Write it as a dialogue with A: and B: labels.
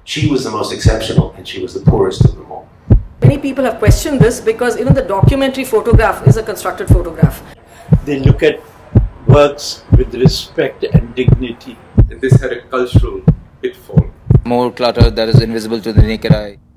A: she was the most exceptional and she was the poorest of them all.
B: Many people have questioned this because even the documentary photograph is a constructed photograph.
C: They look at works with respect and dignity.
D: And this had a cultural pitfall.
E: More clutter that is invisible to the naked eye.